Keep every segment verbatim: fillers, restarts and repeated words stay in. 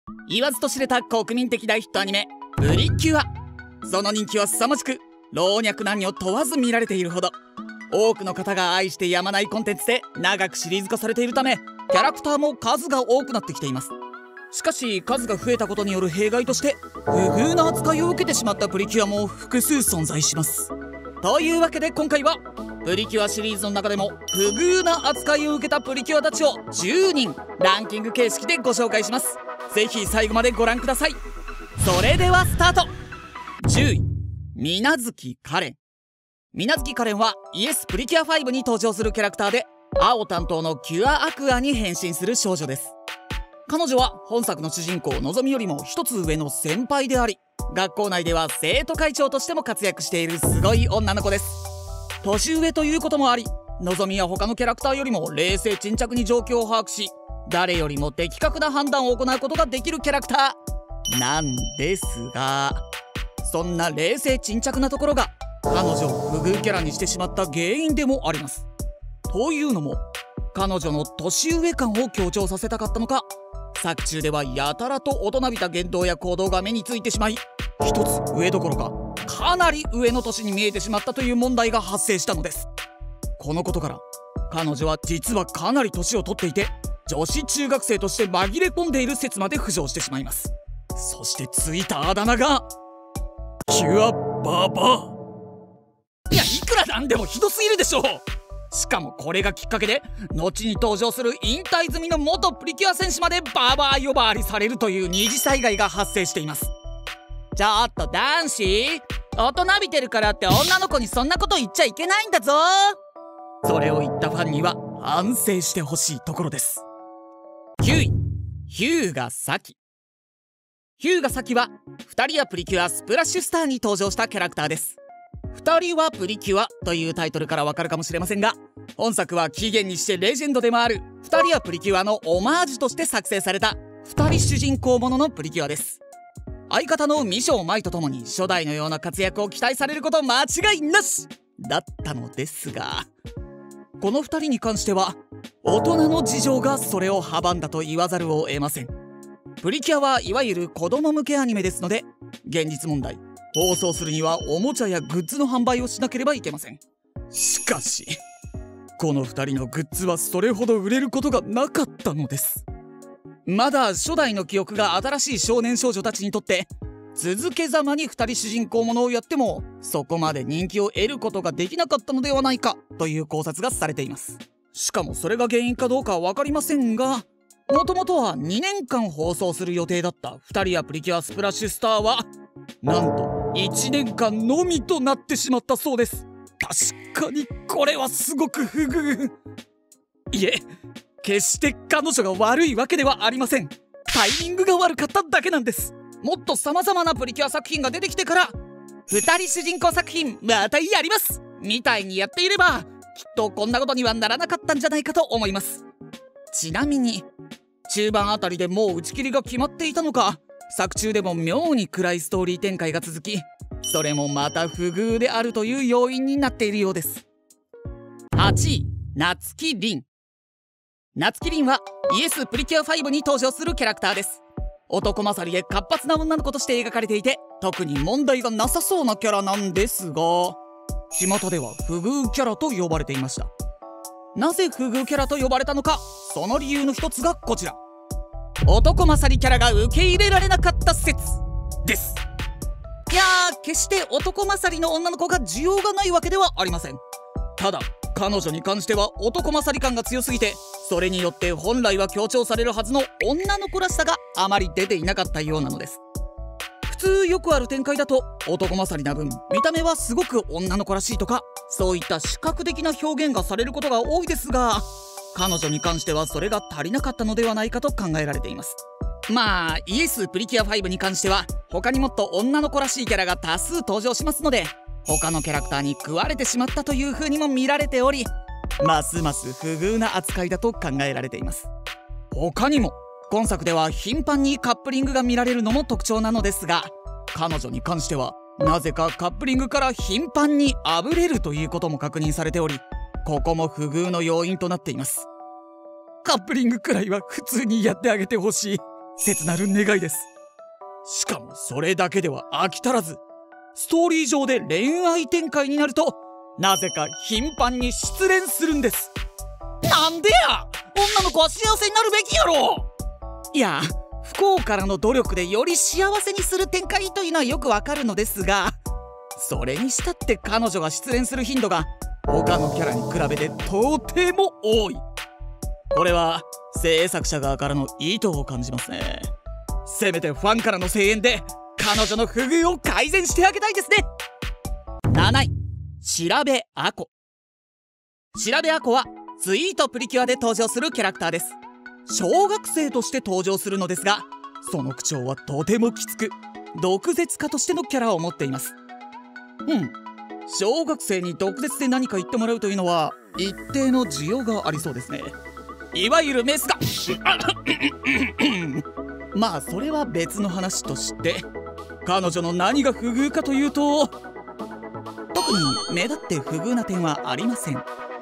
言わずと知れた国民的大ヒットアニメ「プリキュア」。その人気は凄まじく、老若男女問わず見られているほど、多くの方が愛してやまないコンテンツで長くシリーズ化されているため、キャラクターも数が多くなってきています。しかし数が増えたことによる弊害として、不遇な扱いを受けてしまったプリキュアも複数存在します。というわけで今回はプリキュアシリーズの中でも不遇な扱いを受けたプリキュアたちをじゅうにんランキング形式でご紹介します。ぜひ最後までご覧ください。それではスタート。じゅうい、水無月カレン。水無月カレンはイエスプリキュアファイブに登場するキャラクターで、青担当のキュアアクアに変身する少女です。彼女は本作の主人公のぞみよりも一つ上の先輩であり、学校内では生徒会長としても活躍しているすごい女の子です。年上ということもあり、のぞみは他のキャラクターよりも冷静沈着に状況を把握し、誰よりも的確な判断を行うことができるキャラクターなんですが、そんな冷静沈着なところが彼女を不遇キャラにしてしまった原因でもあります。というのも、彼女の年上感を強調させたかったのか、作中ではやたらと大人びた言動や行動が目についてしまい、一つ上どころかかなり上の年に見えてしまったという問題が発生したのです。このことから彼女は実はかなり年を取っていて、女子中学生として紛れ込んでいる説まで浮上してしまいます。そしてついたあだ名がキュアババア。いや、いくらなんでもひどすぎるでしょう。しかもこれがきっかけで、後に登場する引退済みの元プリキュア戦士までババア呼ばわりされるという二次災害が発生しています。ちょっと男子、大人びてるからって女の子にそんなこと言っちゃいけないんだぞ。それを言ったファンには反省してほしいところです。きゅうい、ヒューガサキ。ヒューガサキはふたりやプリキュアスプラッシュスターに登場したキャラクターです。ふたりはプリキュアというタイトルからわかるかもしれませんが、本作は起源にしてレジェンドでもあるふたりやプリキュアのオマージュとして作成されたふたり主人公もののプリキュアです。相方の未章舞とともに初代のような活躍を期待されること間違いなしだったのですが、このふたりに関しては大人の事情がそれを阻んだと言わざるを得ません。プリキュアはいわゆる子供向けアニメですので、現実問題、放送するにはおもちゃやグッズの販売をしなければいけません。しかしこのふたりのグッズはそれほど売れることがなかったのです。まだ初代の記憶が新しい少年少女たちにとって、続けざまにふたり主人公ものをやってもそこまで人気を得ることができなかったのではないかという考察がされています。しかもそれが原因かどうかは分かりませんが、もともとはにねんかん放送する予定だったふたりやプリキュアスプラッシュスターはなんといちねんかんのみとなってしまったそうです。確かにこれはすごく不遇。いえ、決して彼女が悪いわけではありません。タイミングが悪かっただけなんです。もっと様々なプリキュア作品が出てきてからふたり主人公作品またやりますみたいにやっていれば、きっとこんなことにはならなかったんじゃないかと思います。ちなみに中盤あたりでもう打ち切りが決まっていたのか、作中でも妙に暗いストーリー展開が続き、それもまた不遇であるという要因になっているようです。はちい、夏木凛。夏木凛はイエスプリキュアファイブに登場するキャラクターです。男勝りで活発な女の子として描かれていて、特に問題がなさそうなキャラなんですが、巷では不遇キャラと呼ばれていました。なぜ不遇キャラと呼ばれたのか、その理由の一つがこちら。男勝りキャラが受け入れられなかった説です。いやー、決して男勝りの女の子が需要がないわけではありません。ただ彼女に関しては男勝り感が強すぎて、それによって本来は強調されるはずの女の子らしさがあまり出ていなかったようなのです。普通よくある展開だと、男勝りな分見た目はすごく女の子らしいとか、そういった視覚的な表現がされることが多いですが、彼女に関してはそれが足りなかったのではないかと考えられています。まあイエスプリキュアファイブに関しては他にもっと女の子らしいキャラが多数登場しますので、他のキャラクターに食われてしまったという風にも見られており、ますます不遇な扱いだと考えられています。他にも今作では頻繁にカップリングが見られるのも特徴なのですが、彼女に関してはなぜかカップリングから頻繁にあぶれるということも確認されており、ここも不遇の要因となっています。カップリングくらいは普通にやってあげてほしい。 切なる願いです。しかもそれだけでは飽き足らず、ストーリー上で恋愛展開になるとなぜか頻繁に失恋するんです。なんでや、女の子は幸せになるべきやろ。いや、不幸からの努力でより幸せにする展開というのはよくわかるのですが、それにしたって彼女が失恋する頻度が他のキャラに比べてとても多い。これは制作者側からの意図を感じますね。せめてファンからの声援で彼女の不遇を改善してあげたいですね。なない、調べあこ。調べあこはツイートプリキュアで登場するキャラクターです。小学生として登場するのですが、その口調はとてもきつく、毒舌家としてのキャラを持っています。うん、小学生に毒舌で何か言ってもらうというのは一定の需要がありそうですね。いわゆるメスがまあそれは別の話として、彼女の何が不遇かというと、特に目立って不遇な点はありません。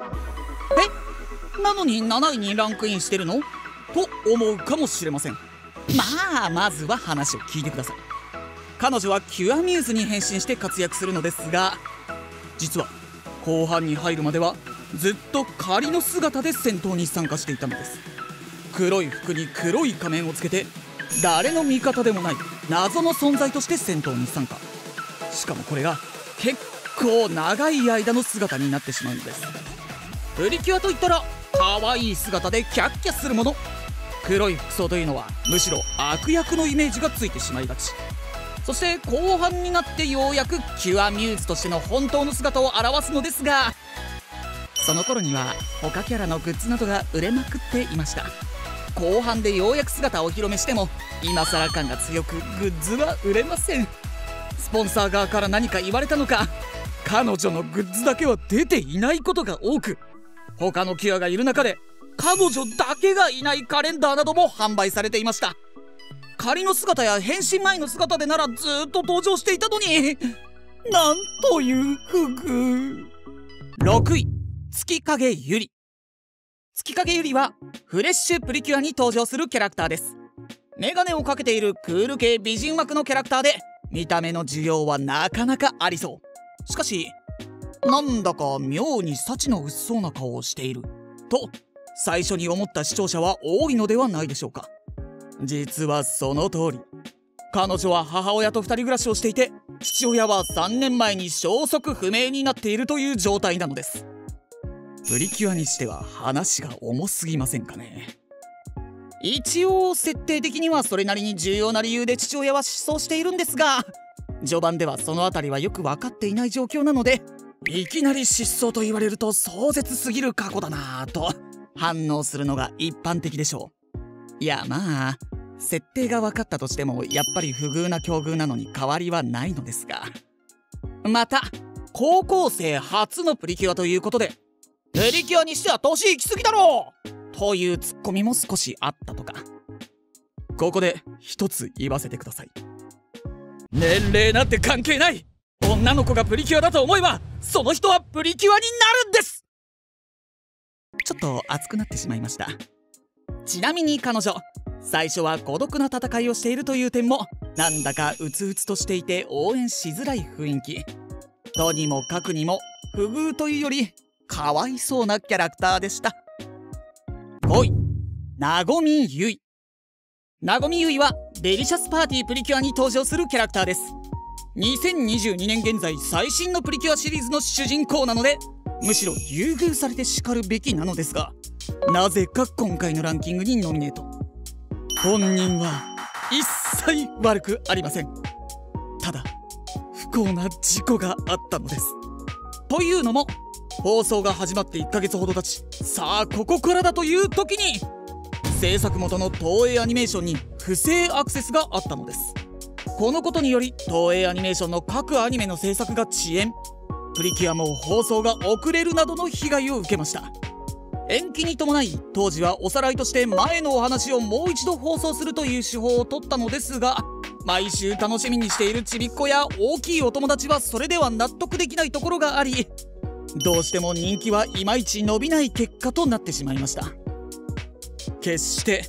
え、なのになないにランクインしてるのと思うかもしれません。まあまずは話を聞いてください。彼女はキュアミューズに変身して活躍するのですが、実は後半に入るまではずっと仮の姿で戦闘に参加していたのです。黒い服に黒い仮面をつけて、誰の味方でもない謎の存在として戦闘に参加。しかもこれが結構長い間の姿になってしまうのです。プリキュアといったら可愛い姿でキャッキャするもの。黒い服装というのはむしろ悪役のイメージがついてしまいがち。そして後半になってようやくキュアミューズとしての本当の姿を表すのですが、その頃には他キャラのグッズなどが売れまくっていました。後半でようやく姿をお披露目しても今更感が強く、グッズは売れません。スポンサー側から何か言われたのか、彼女のグッズだけは出ていないことが多く、他のキュアがいる中で彼女だけがいないカレンダーなども販売されていました。仮の姿や変身前の姿でならずっと登場していたのに、なんという不遇。ろくい、月影ゆり。月影ゆりはフレッシュプリキュアに登場するキャラクターです。メガネをかけているクール系美人枠のキャラクターで、見た目の需要はなかなかありそう。しかしなんだか妙に幸の薄そうな顔をしていると最初に思った視聴者は多いのではないでしょうか。実はその通り、彼女は母親とふたり暮らしをしていて、父親はさんねんまえに消息不明になっているという状態なのです。プリキュアにしては話が重すぎませんかね。一応設定的にはそれなりに重要な理由で父親は失踪しているんですが、序盤ではそのあたりはよく分かっていない状況なので、いきなり失踪と言われると壮絶すぎる過去だなぁと反応するのが一般的でしょう。いやまあ設定が分かったとしてもやっぱり不遇な境遇なのに変わりはないのですが、また高校生初のプリキュアということで、プリキュアにしては年いきすぎだろうというツッコミも少しあったとか。ここで一つ言わせてください。年齢なんて関係ない。女の子がプリキュアだと思えばその人はプリキュアになるんです。ちょっと熱くなってしまいました。ちなみに彼女、最初は孤独な戦いをしているという点もなんだかうつうつとしていて応援しづらい雰囲気。とにもかくにも不遇というよりかわいそうなキャラクターでした。ごい、なごみゆい。なごみゆいはデリシャスパーティープリキュアに登場するキャラクターです。にせんにじゅうにねん現在最新のプリキュアシリーズの主人公なので、むしろ優遇されてしかるべきなのですが、なぜか今回のランキングにノミネート。本人は一切悪くありません。ただ不幸な事故があったのです。というのも放送が始まっていっかげつほど経ち、さあここからだという時に制作元の東映アニメーションに不正アクセスがあったのです。このことにより東映アニメーションの各アニメの制作が遅延、プリキュアも放送が遅れるなどの被害を受けました。延期に伴い当時はおさらいとして前のお話をもう一度放送するという手法を取ったのですが、毎週楽しみにしているちびっ子や大きいお友達はそれでは納得できないところがあり、どうしても人気はいまいち伸びない結果となってしまいました。決して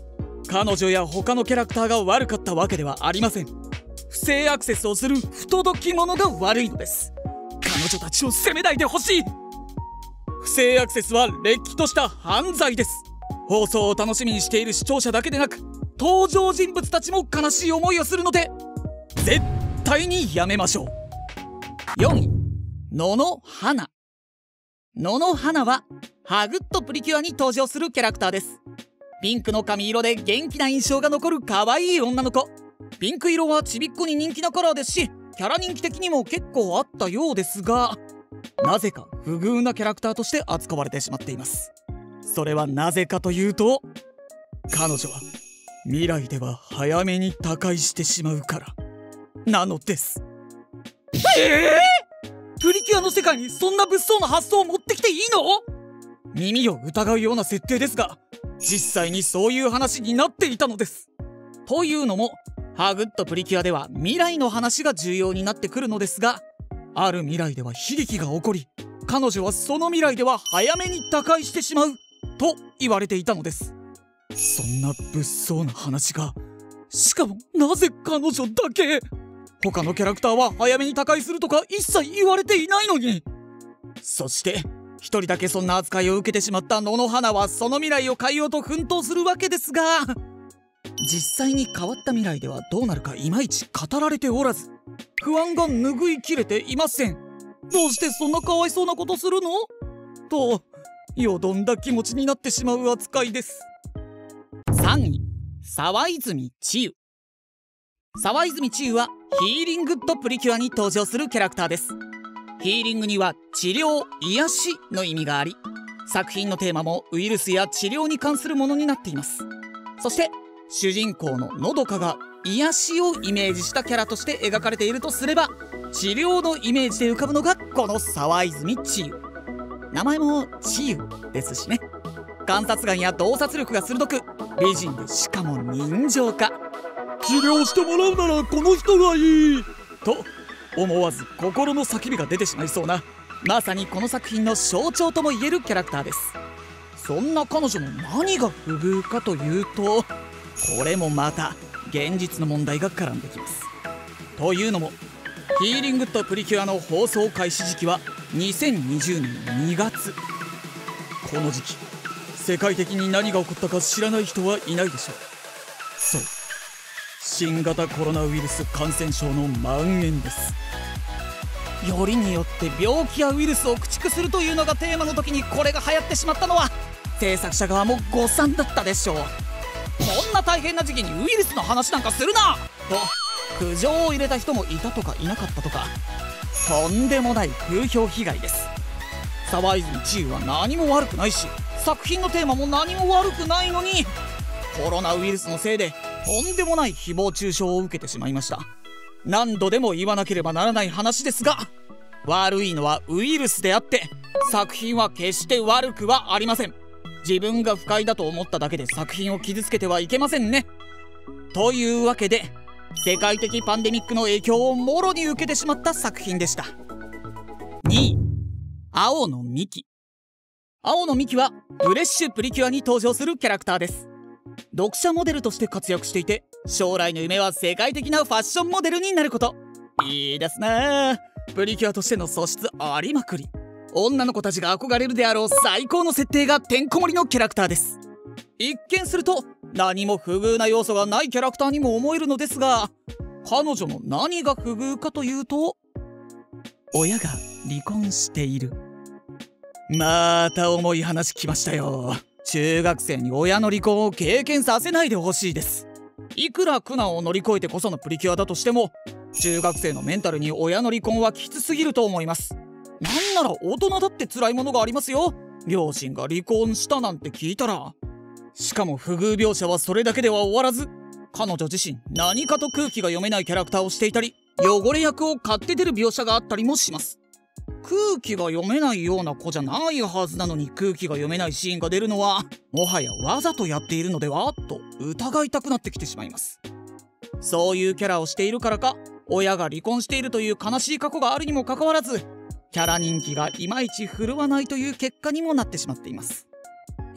彼女や他のキャラクターが悪かったわけではありません。不正アクセスをする不届き者が悪いのです。彼女たちを責めないでほしい。不正アクセスはれっきとした犯罪です。放送を楽しみにしている視聴者だけでなく、登場人物たちも悲しい思いをするので絶対にやめましょう。よんい、野々花。野々花はハグッとプリキュアに登場するキャラクターです。ピンクの髪色で元気な印象が残る可愛い女の子。ピンク色はちびっこに人気なカラーですし、キャラ人気的にも結構あったようですが、なぜか不遇なキャラクターとして扱われてしまっています。それはなぜかというと、彼女は未来では早めに他界してしまうからなのです。えー、プリキュアの世界にそんな物騒な発想を持ってきていいの？耳を疑うような設定ですが、実際にそういう話になっていたのです。というのも、ハグッとプリキュアでは未来の話が重要になってくるのですが、ある未来では悲劇が起こり、彼女はその未来では早めに他界してしまうと言われていたのです。そんな物騒な話が、しかもなぜ彼女だけ？他のキャラクターは早めに他界するとか一切言われていないのに。そして一人だけそんな扱いを受けてしまった野々花はその未来を変えようと奮闘するわけですが、実際に変わった未来ではどうなるかいまいち語られておらず、不安が拭いきれていません。どうしてそんなかわいそうなことするの？とよどんだ気持ちになってしまう扱いです。さんい、沢泉千優。沢泉千優はヒーリングとプリキュアに登場するキャラクターです。ヒーリングには治療、癒しの意味があり、作品のテーマもウイルスや治療に関するものになっています。そして主人公ののどかが癒しをイメージしたキャラとして描かれているとすれば、治療のイメージで浮かぶのがこの沢泉千優。名前も千優ですしね。観察眼や洞察力が鋭く、美人でしかも人情家。治療してもらうならこの人がいいと思わず心の叫びが出てしまいそうな、まさにこの作品の象徴ともいえるキャラクターです。そんな彼女の何が不遇かというと、これもまた現実の問題が絡んできます。というのも、ヒーリングとプリキュアの放送開始時期はにせんにじゅうねんにがつ。この時期、世界的に何が起こったか知らない人はいないでしょう。そう、新型コロナウイルス感染症の蔓延です。よりによって病気やウイルスを駆逐するというのがテーマの時にこれが流行ってしまったのは、制作者側も誤算だったでしょう。こんな大変な時期にウイルスの話なんかするなと苦情を入れた人もいたとかいなかったとか、とんでもない風評被害です。沢泉千優は何も悪くないし、作品のテーマも何も悪くないのに、コロナウイルスのせいでとんでもない誹謗中傷を受けてしまいました。何度でも言わなければならない話ですが、悪いのはウイルスであって、作品は決して悪くはありません。自分が不快だと思っただけで作品を傷つけてはいけませんね。というわけで、世界的パンデミックの影響をもろに受けてしまった作品でした。にい、青野美希。青野美希はフレッシュプリキュアに登場するキャラクターです。読者モデルとして活躍していて、将来の夢は世界的なファッションモデルになること。いいですね。プリキュアとしての素質ありまくり。女の子たちが憧れるであろう最高の設定がてんこ盛りのキャラクターです。一見すると何も不遇な要素がないキャラクターにも思えるのですが、彼女の何が不遇かというと、親が離婚している。また重い話きましたよ。中学生に親の離婚を経験させないでほしいです。いくら苦難を乗り越えてこそのプリキュアだとしても、中学生のメンタルに親の離婚はきつすぎると思います。なんなら大人だって辛いものがありますよ。両親が離婚したなんて聞いたら。しかも不遇描写はそれだけでは終わらず、彼女自身何かと空気が読めないキャラクターをしていたり、汚れ役を買って出る描写があったりもします。空気が読めないような子じゃないはずなのに、空気が読めないシーンが出るのはもはやわざとやっているのではと疑いたくなってきてしまいます。そういうキャラをしているからか、親が離婚しているという悲しい過去があるにもかかわらず、キャラ人気がいまいち振るわないという結果にもなってしまっています。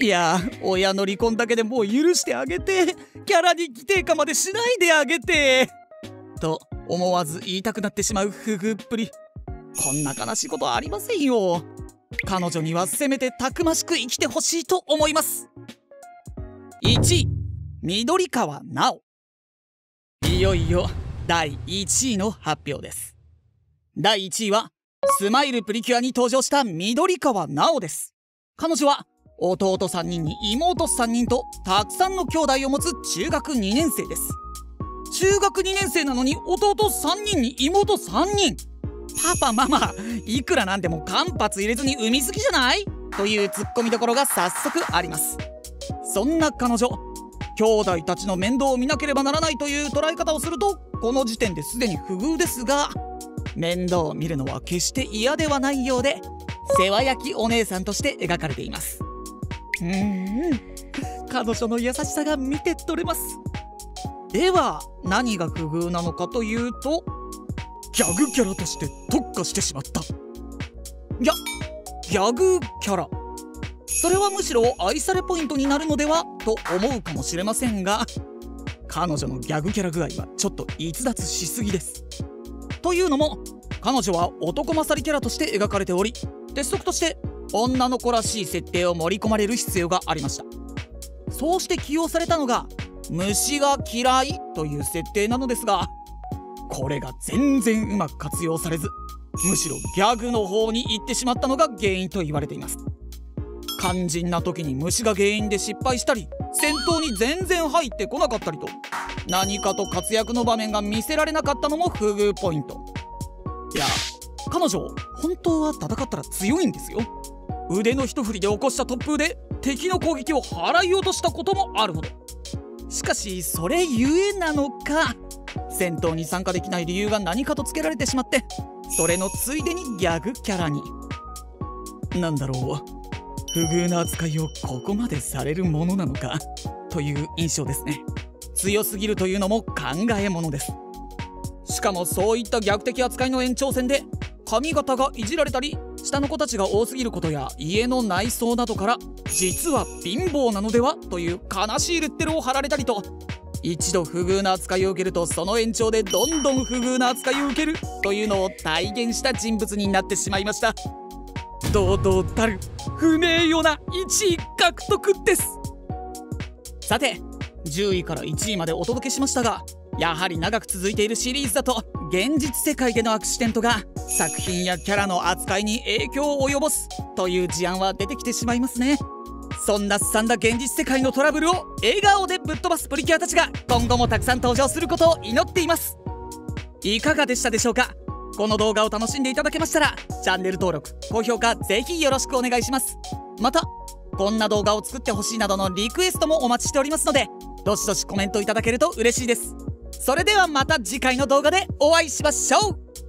いやー、親の離婚だけでもう許してあげて、キャラに規定化までしないであげてと思わず言いたくなってしまう不遇っぷり。こんな悲しいことはありませんよ。彼女にはせめてたくましく生きてほしいと思います。いちい、緑川奈緒。いよいよだいいちいの発表です。だいいちいはスマイルプリキュアに登場した緑川奈緒です。彼女は弟さんにんに妹さんにんとたくさんの兄弟を持つ中学にねん生です。中学にねん生なのに弟さんにんに妹さんにん。パパママ、いくらなんでも間髪入れずに産みすぎじゃないというツッコミどころが早速あります。そんな彼女、兄弟たちの面倒を見なければならないという捉え方をするとこの時点ですでに不遇ですが、面倒を見るのは決して嫌ではないようで、世話焼きお姉さんとして描かれています。うーん、彼女の優しさが見て取れます。では何が不遇なのかというと、ギャグキャラとして特化してしまった。ギャギャグキャラ、それはむしろ愛されポイントになるのではと思うかもしれませんが、彼女のギャグキャラ具合はちょっと逸脱しすぎです。というのも、彼女は男勝りキャラとして描かれており、鉄則として女の子らしい設定を盛り込まれる必要がありました。そうして起用されたのが虫が嫌いという設定なのですが、これが全然うまく活用されず、むしろギャグの方に行ってしまったのが原因と言われています。肝心な時に虫が原因で失敗したり、戦闘に全然入ってこなかったりと、何かと活躍の場面が見せられなかったのも不遇ポイント。いや、彼女本当は戦ったら強いんですよ。腕の一振りで起こした突風で敵の攻撃を払い落としたこともあるほど。しかしそれゆえなのか、戦闘に参加できない理由が何かとつけられてしまって、それのついでにギャグキャラに。なんだろう、不遇な扱いをここまでされるものなのかという印象ですね。強すぎるというのも考えものです。しかもそういった逆的扱いの延長線で、髪型がいじられたり、下の子たちが多すぎることや家の内装などから、実は貧乏なのではという悲しいレッテルを貼られたりと、一度不遇な扱いを受けるとその延長でどんどん不遇な扱いを受けるというのを体現した人物になってしまいました。堂々たる不名誉ないちい獲得です。さて、じゅういからいちいまでお届けしましたが、やはり長く続いているシリーズだと現実世界でのアクシデントが作品やキャラの扱いに影響を及ぼすという事案は出てきてしまいますね。そんなすさんだ現実世界のトラブルを笑顔でぶっ飛ばすプリキュアたちが今後もたくさん登場することを祈っています。いかがでしたでしょうか。この動画を楽しんでいただけましたら、チャンネル登録、高評価ぜひよろしくお願いします。またこんな動画を作ってほしいなどのリクエストもお待ちしておりますので、どしどしコメントいただけると嬉しいです。それではまた次回の動画でお会いしましょう。